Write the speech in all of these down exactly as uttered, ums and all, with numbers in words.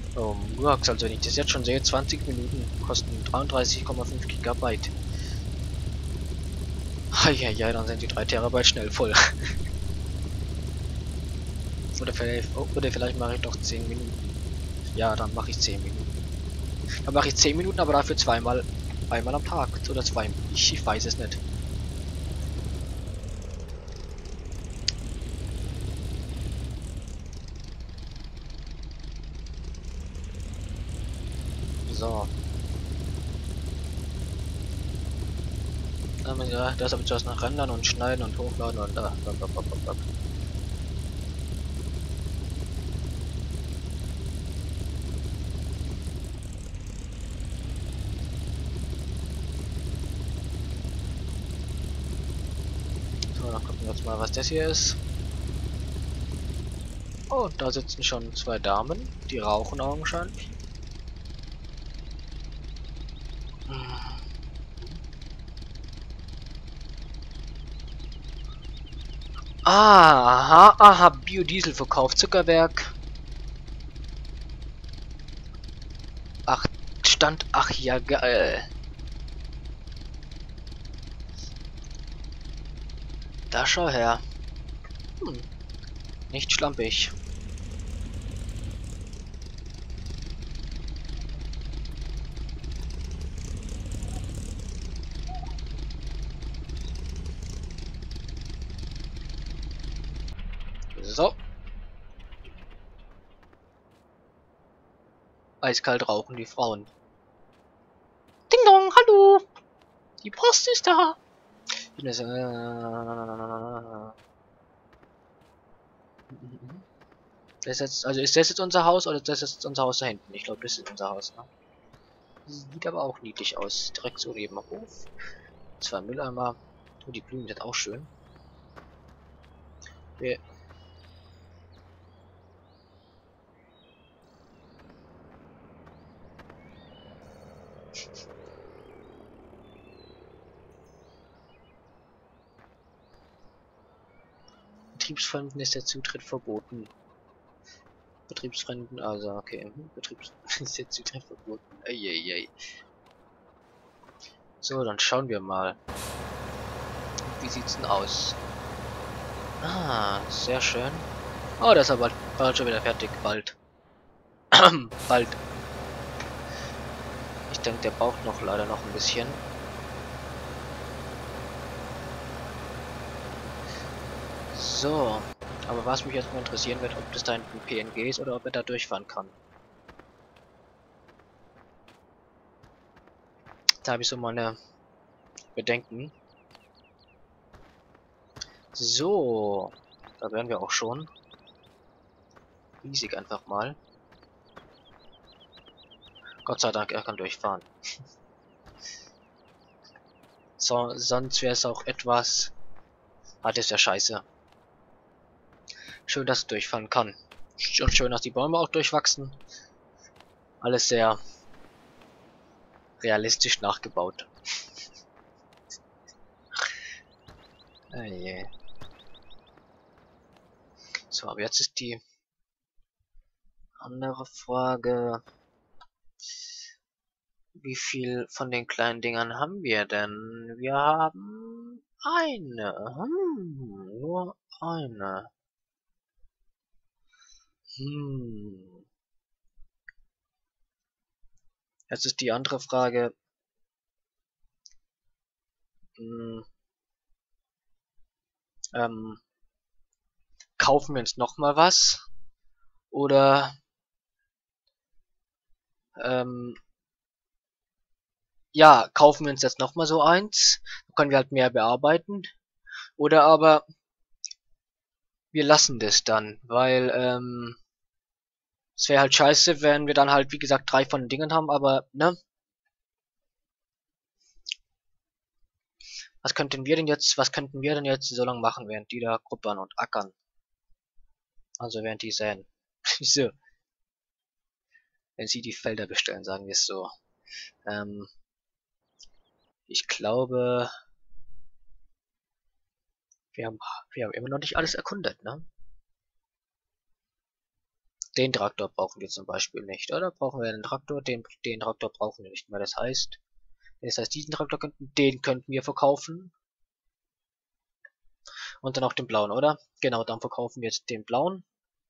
Oh, Murks, also wenn ich das jetzt schon sehe, zwanzig Minuten kosten dreiunddreißig Komma fünf Gigabyte. Ja, dann sind die drei Terabyte schnell voll. Oder vielleicht, oh, oder vielleicht mache ich doch zehn Minuten. Ja, dann mache ich zehn Minuten. Dann mache ich zehn Minuten, aber dafür zweimal, einmal am Tag. Oder zwei. Ich, ich weiß es nicht. So. Ähm, ja, das habe ich zuerst noch rendern und schneiden und hochladen und da. Blablabla. So, dann gucken wir jetzt mal, was das hier ist. Oh, da sitzen schon zwei Damen. Die rauchen augenscheinlich. Ah, aha, aha, Biodieselverkauf, Zuckerwerk. Ach, Stand, ach ja, geil. Da schau her. Hm, nicht schlampig. So, eiskalt rauchen die Frauen. Ding dong, hallo, die Post ist da. Das, äh, das ist jetzt, also ist das jetzt unser Haus oder ist das jetzt unser Haus da hinten? Ich glaube, das ist unser Haus, ne? Sieht aber auch niedlich aus. Direkt so neben dem Hof. Zwei Mülleimer. Oh, die Blumen sind auch schön. Wir Betriebsfremden ist der Zutritt verboten. Betriebsfremden, also okay. Mhm. Betriebs ist der Zutritt verboten. Eieiei. So, dann schauen wir mal. Wie sieht's denn aus? Ah, sehr schön. Oh, das ist aber bald schon wieder fertig. Bald. Bald. Ich denke, der braucht noch leider noch ein bisschen. So. Aber was mich jetzt mal interessieren wird, ob das da hinten P N G ist oder ob er da durchfahren kann. Da habe ich so meine Bedenken. So. Da wären wir auch schon. Riesig einfach mal. Gott sei Dank, er kann durchfahren. So, sonst wäre es auch etwas... Ah, das ist ja scheiße. Schön, dass er durchfahren kann. Und schön, dass die Bäume auch durchwachsen. Alles sehr realistisch nachgebaut. Ah, je. So, aber jetzt ist die andere Frage. Wie viel von den kleinen Dingern haben wir denn? Wir haben eine. Hm, nur eine. Hm. Jetzt ist die andere Frage. Hm, ähm, kaufen wir uns noch mal was? Oder ähm, ja, kaufen wir uns jetzt noch mal so eins? Dann können wir halt mehr bearbeiten. Oder aber wir lassen das dann, weil ähm, es wäre halt scheiße, wenn wir dann halt, wie gesagt, drei von den Dingen haben, aber, ne? Was könnten wir denn jetzt, was könnten wir denn jetzt so lange machen, während die da gruppern und ackern? Also während die säen. So, wenn sie die Felder bestellen, sagen wir es so. Ähm, ich glaube, wir haben, wir haben immer noch nicht alles erkundet, ne? Den Traktor brauchen wir zum Beispiel nicht, oder? Brauchen wir den Traktor? Den, den Traktor brauchen wir nicht mehr. Das heißt, das heißt, diesen Traktor könnten, den könnten wir verkaufen. Und dann auch den blauen, oder? Genau, dann verkaufen wir jetzt den blauen.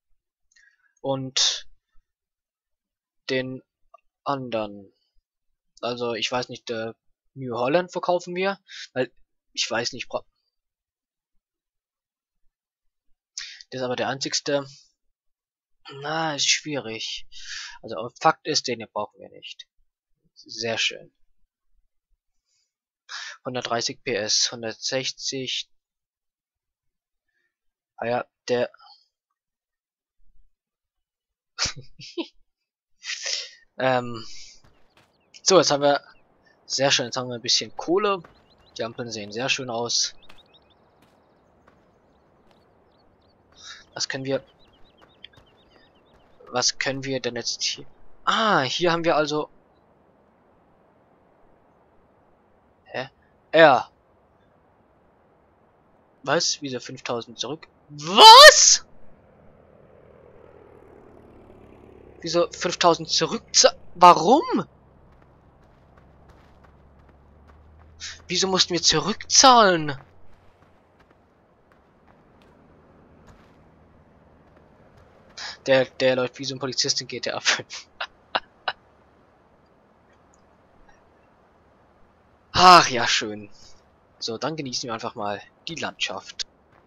Und den anderen. Also, ich weiß nicht, der New Holland verkaufen wir. Weil, ich weiß nicht, das ist aber der einzigste. Na, ist schwierig. Also, Fakt ist, den hier brauchen wir nicht. Sehr schön. hundertdreißig P S, hundertsechzig. Ah ja, der. ähm. So, jetzt haben wir. Sehr schön, jetzt haben wir ein bisschen Kohle. Die Ampeln sehen sehr schön aus. Was können wir. Was können wir denn jetzt hier. Ah, hier haben wir also. Hä? R. Was? Wieso fünftausend zurück? Was? Wieso fünftausend zurück? Warum? Wieso mussten wir zurückzahlen? Der, der läuft wie so ein Polizist in G T A fünf. Ach ja, schön. So, dann genießen wir einfach mal die Landschaft.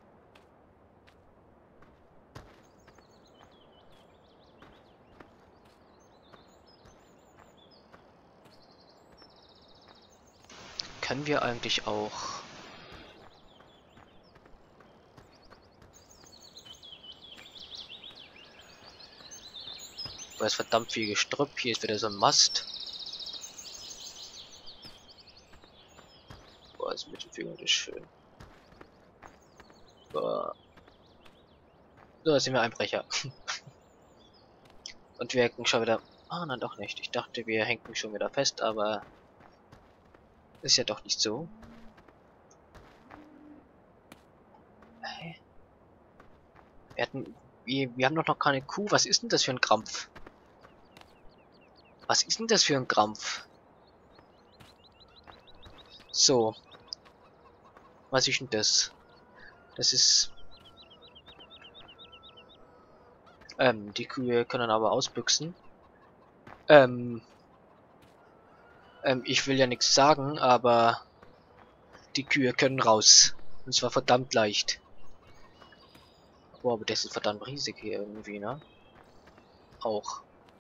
Können wir eigentlich auch... Da ist verdammt viel Gestrüpp. Hier ist wieder so ein Mast. Boah, das Mittelfinger ist schön. Boah. So, da sind wir Einbrecher. Und wir hängen schon wieder... Ah, nein, doch nicht. Ich dachte, wir hängen schon wieder fest, aber... Ist ja doch nicht so. Hä? Wir hatten... Wir, wir haben doch noch keine Kuh. Was ist denn das für ein Krampf? Was ist denn das für ein Krampf? So. Was ist denn das? Das ist... Ähm, die Kühe können aber ausbüchsen. Ähm... Ähm, ich will ja nichts sagen, aber... Die Kühe können raus. Und zwar verdammt leicht. Boah, aber das ist verdammt riesig hier irgendwie, ne? Auch.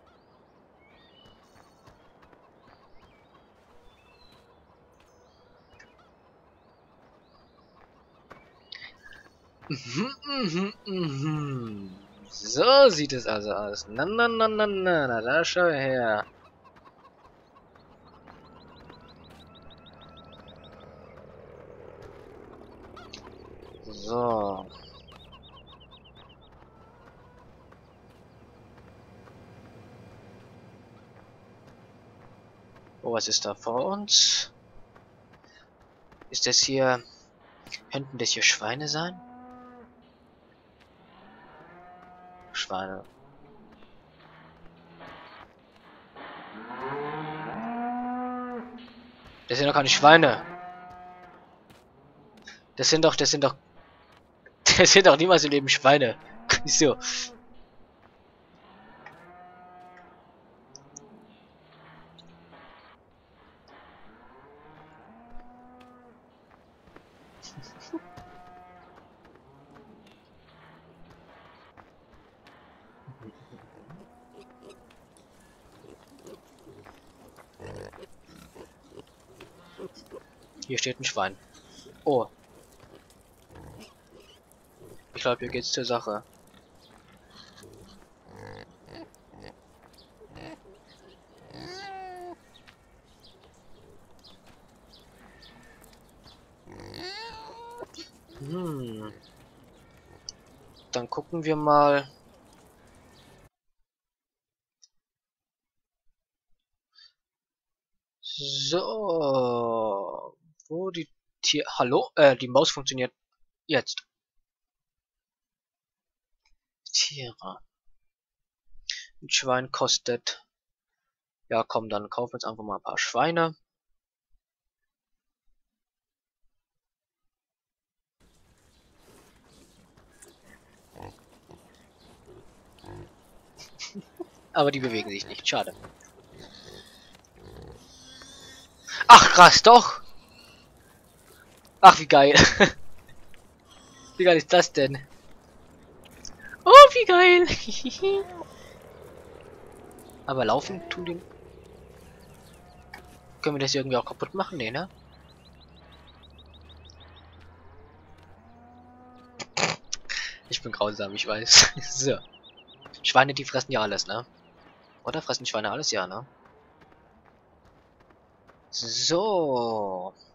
Mhm, mhm, mhm. So sieht es also aus. Na, na, na, na, na, na, da schau her. So. Oh, was ist da vor uns? Ist das hier... Könnten das hier Schweine sein? Schweine. Das sind doch keine Schweine. Das sind doch, das sind doch... Das sind doch niemals im Leben Schweine. So. Hier steht ein Schwein. Oh. Ich glaube, hier geht's zur Sache. Hm. Dann gucken wir mal. So. Wo die Tier... Hallo? Äh, die Maus funktioniert jetzt. Tiere. Ein Schwein kostet... Ja komm, dann kaufen wir jetzt einfach mal ein paar Schweine. Aber die bewegen sich nicht, schade. Ach krass, doch! Ach wie geil. Wie geil ist das denn? Oh, wie geil! Aber laufen tun die... Können wir das irgendwie auch kaputt machen? Nee, ne? Ich bin grausam, ich weiß. So. Schweine, die fressen ja alles, ne? Oder fressen Schweine alles? Ja, ne? So.